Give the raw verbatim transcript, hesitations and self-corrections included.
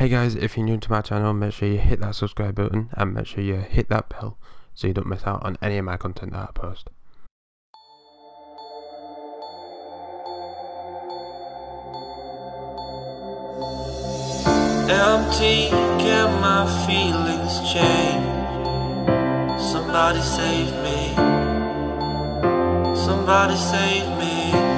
Hey guys, if you're new to my channel, make sure you hit that subscribe button and make sure you hit that bell so you don't miss out on any of my content that I post. Empty, can my feelings change? Somebody save me. Somebody save me.